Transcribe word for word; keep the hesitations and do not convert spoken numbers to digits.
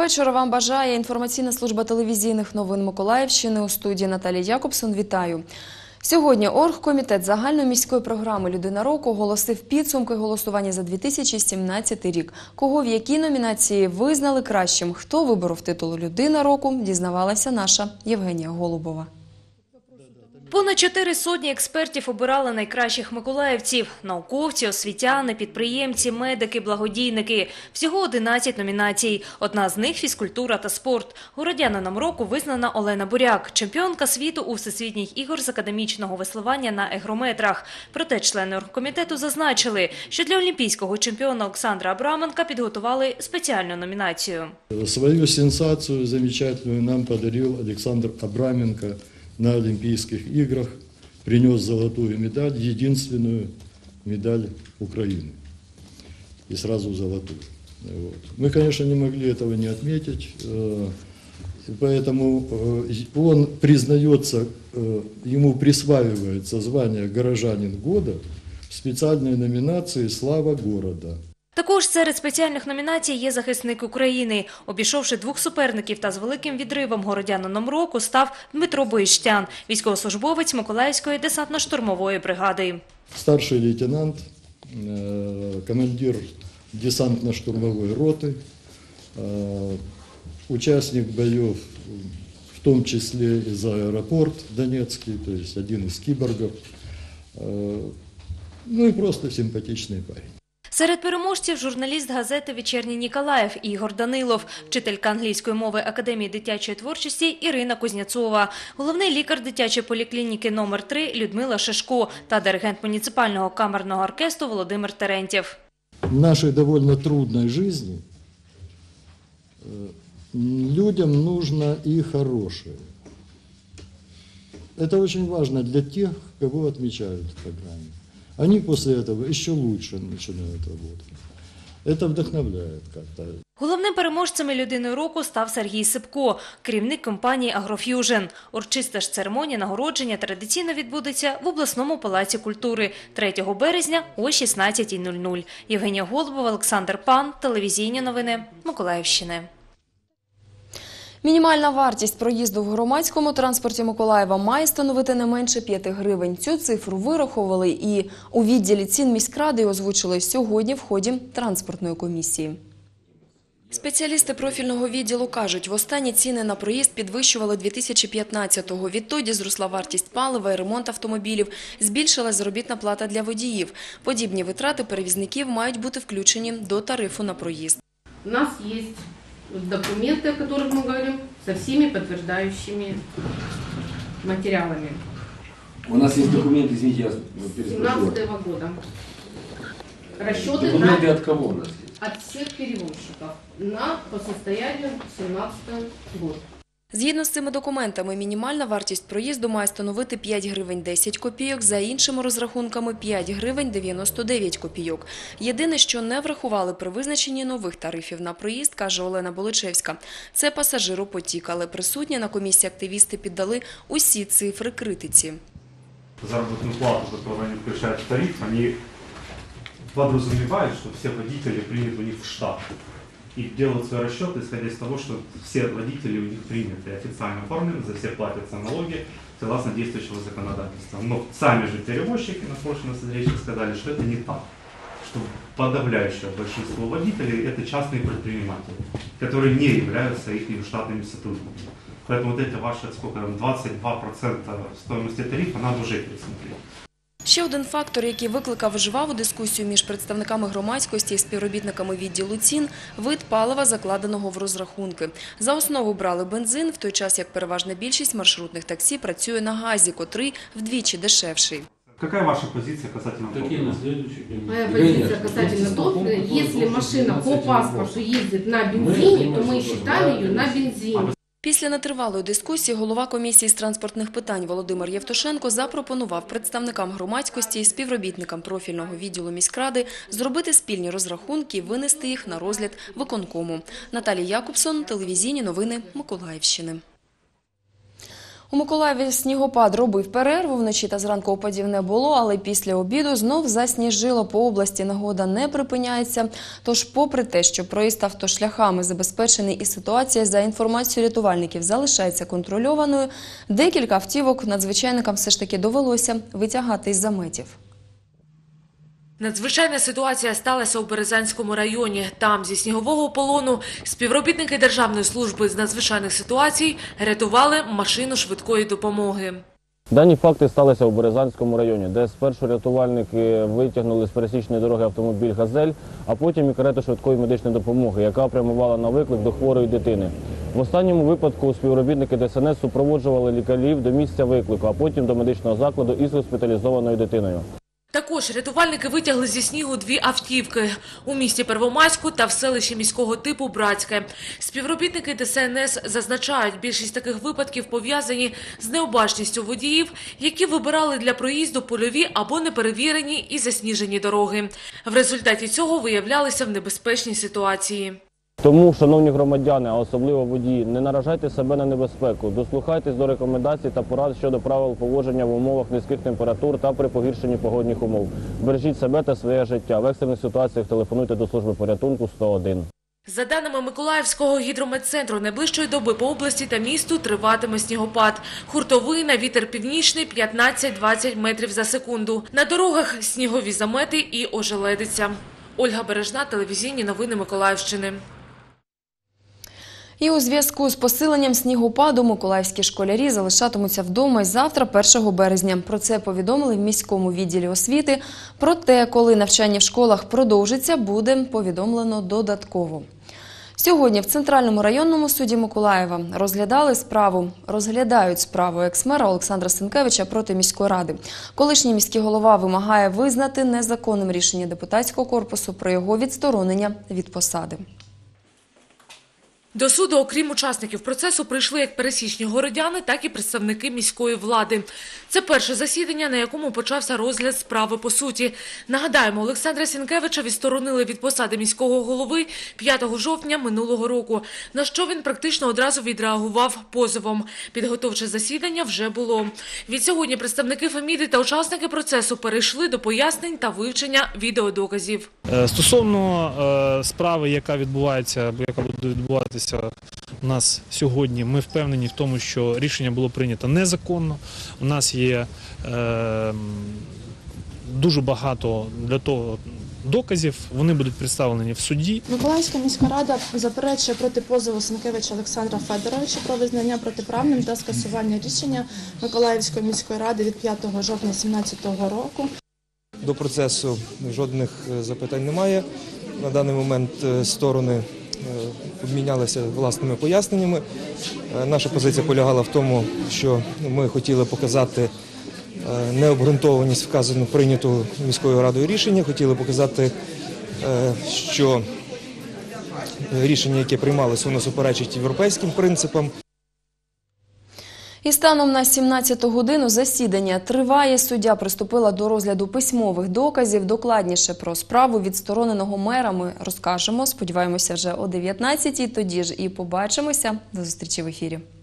вечора вам бажає інформаційна служба телевізійних новин Миколаївщини. У студії Наталія Якобсон. Вітаю. Сьогодні оргкомітет загальноміської програми «Людина року» оголосив підсумки голосування за дві тисячі сімнадцятий рік. Кого в якій номінації визнали кращим, хто виборов титул «Людина року», дізнавалася наша Євгенія Голубова. Понад чотири сотні експертів обирали найкращих миколаївців – науковці, освітяни, підприємці, медики, благодійники. Всього одинадцять номінацій. Одна з них – фізкультура та спорт. Городянином року визнана Олена Буряк, чемпіонка світу у Всесвітніх ігор з академічного веслування на егрометрах. Проте члени оргкомітету зазначили, що для олімпійського чемпіона Олександра Абраменка підготували спеціальну номінацію. Свою сенсацію замечательную нам подарил Олександр Абраменко на Олимпийских играх, принес золотую медаль, единственную медаль Украины, и сразу золотую. Вот. Мы, конечно, не могли этого не отметить, поэтому он признается, ему присваивается звание «Горожанин года» в специальной номинации «Слава города». Також серед спеціальних номінацій є захисник України. Обійшовши двох суперників та з великим відривом городянином року став Дмитро Боїштян, військовослужбовець Миколаївської десантно-штурмової бригади. Старший лейтенант, командир десантно-штурмовой роты, участник боев, в том числе и за аэропорт Донецкий, то есть один из киборгов, ну и просто симпатичный парень. Серед переможців – журналіст газети «Вечірній Ніколаїв» Ігор Данилов, вчителька англійської мови Академії дитячої творчості Ірина Кузнєцова, головний лікар дитячої поліклініки номер три Людмила Шишко та диригент муніципального камерного оркестру Володимир Терентьєв. В нашей довольно трудной жизни людям нужно и хорошее. Это очень важно для тех, кого отмечают в программе. Они после этого еще лучше начинают работать. Это вдохновляет как-то. Головним переможцем «Людиною року» став Сергій Сипко, керівник компанії «Агроф'южн». Урочиста ж церемонія нагородження традиційно відбудеться в обласному палаці культури третього березня о шістнадцятій нуль нуль. Євгенія Голубова, Олександр Пан, телевізійні новини Миколаївщини. Мінімальна вартість проїзду в громадському транспорті Миколаєва має становити не менше п'яти гривень. Цю цифру вираховували і у відділі цін міськради озвучили сьогодні в ході транспортної комісії. Спеціалісти профільного відділу кажуть, востаннє ціни на проїзд підвищували дві тисячі п'ятнадцятого. Відтоді зросла вартість палива і ремонт автомобілів, збільшилась заробітна плата для водіїв. Подібні витрати перевізників мають бути включені до тарифу на проїзд. У нас є документы, о которых мы говорим, со всеми подтверждающими материалами. У нас есть документы, извините, я переспрошу. семнадцатого года. Расчеты Документы на... от кого у нас есть? От всех перевозчиков на по состоянию семнадцатый год. Згідно з цими документами, мінімальна вартість проїзду має становити п'ять гривень десять копійок, за іншими розрахунками п'ять гривень дев'яносто дев'ять копійок. Єдине, що не врахували при визначенні нових тарифів на проїзд, каже Олена Боличевська, це пасажиропотік, але присутні на комісії активісти піддали усі цифри критиці. Заработную плату, которую они включают в тариф, они подразумевают, что все водители приняты у них в штат. И делают свои расчеты, исходя из того, что все водители у них приняты, официально оформлены, за все платятся налоги, согласно действующего законодательства. Но сами же перевозчики на прошлой встрече сказали, что это не так. Что подавляющее большинство водителей – это частные предприниматели, которые не являются их штатными сотрудниками. Поэтому вот это ваше, сколько там, двадцять два проценти стоимости тарифа надо уже пересмотреть. Ще один фактор, який викликав жваву дискусію між представниками громадськості і співробітниками відділу цін – вид палива, закладеного в розрахунки. За основу брали бензин, в той час як переважна більшість маршрутних таксі працює на газі, котрий вдвічі дешевший. Какая ваша позиция касательно топлива? Моя позиция касательно топлива, если машина по паспорту ездит на бензине, то мы считали ее на бензине. Після нетривалої дискусії голова комісії з транспортних питань Володимир Євтушенко запропонував представникам громадськості і співробітникам профільного відділу міськради зробити спільні розрахунки і винести їх на розгляд виконкому. Наталія Якобсон, телевізійні новини Миколаївщини. У Миколаєві снігопад робив перерву, вночі та зранку опадів не було, але після обіду знов засніжило. По області негода не припиняється. Тож, попри те, що проїзд автошляхами забезпечений і ситуація, за інформацією рятувальників, залишається контрольованою, декілька автівок надзвичайникам все ж таки довелося витягати із заметів. Надзвичайна ситуація сталася у Березанському районі. Там зі снігового полону співробітники Державної служби з надзвичайних ситуацій рятували машину швидкої допомоги. Дані факти сталися у Березанському районі, де спершу рятувальники витягнули з пересічної дороги автомобіль «Газель», а потім і карету швидкої медичної допомоги, яка прямувала на виклик до хворої дитини. В останньому випадку співробітники Де Ес Ен Ес супроводжували лікарів до місця виклику, а потім до медичного закладу із госпіталізованою дитиною. Також рятувальники витягли зі снігу дві автівки у місті Первомайську та в селищі міського типу Братське. Співробітники Де Ес Ен Ес зазначають, більшість таких випадків пов'язані з необачністю водіїв, які вибирали для проїзду польові або неперевірені і засніжені дороги. В результаті цього виявлялися в небезпечній ситуації. Тому, шановні громадяни, а особливо водії, не наражайте себе на небезпеку, дослухайтесь до рекомендацій та порад щодо правил поводження в умовах низьких температур та при погіршенні погодних умов. Бережіть себе та своє життя. В екстрених ситуаціях телефонуйте до служби порятунку сто один. За даними Миколаївського гідрометцентру, найближчої доби по області та місту триватиме снігопад. Хуртовина, вітер північний п'ятнадцять-двадцять метрів за секунду. На дорогах снігові замети і ожеледиця. Ольга Бережна, телевізійні новини Миколаївщини. І у зв'язку з посиленням снігопаду миколаївські школярі залишатимуться вдома й завтра, першого березня. Про це повідомили в міському відділі освіти. Проте, коли навчання в школах продовжиться, буде повідомлено додатково. Сьогодні в Центральному районному суді Миколаєва розглядали справу, розглядають справу екс-мера Олександра Сенкевича проти міської ради. Колишній міський голова вимагає визнати незаконним рішення депутатського корпусу про його відсторонення від посади. До суду, окрім учасників процесу, прийшли як пересічні городяни, так і представники міської влади. Це перше засідання, на якому почався розгляд справи по суті. Нагадаємо, Олександра Сенкевича відсторонили від посади міського голови п'ятого жовтня минулого року, на що він практично одразу відреагував позовом. Підготовче засідання вже було. Відсьогодні представники Феміди та учасники процесу перейшли до пояснень та вивчення відеодоказів. Стосовно е, справи, яка відбувається, яка буде відбуватися у нас сьогодні, ми впевнені в тому, що рішення було прийнято незаконно. У нас є е, дуже багато для того доказів, вони будуть представлені в суді. Миколаївська міська рада заперечує проти позову Сенкевича Олександра Федоровича про визнання протиправним та скасування рішення Миколаївської міської ради від п'ятого жовтня дві тисячі сімнадцятого року. До процесу жодних запитань немає. На даний момент сторони обмінялися власними поясненнями. Наша позиція полягала в тому, що ми хотіли показати необґрунтованість вказаного прийнятого міською радою рішення, хотіли показати, що рішення, яке приймалося, воно суперечить європейським принципам. І станом на сімнадцяту годину засідання триває. Суддя приступила до розгляду письмових доказів. Докладніше про справу відстороненого мера ми розкажемо. Сподіваємося, вже о дев'ятнадцятій. Тоді ж і побачимося. До зустрічі в ефірі.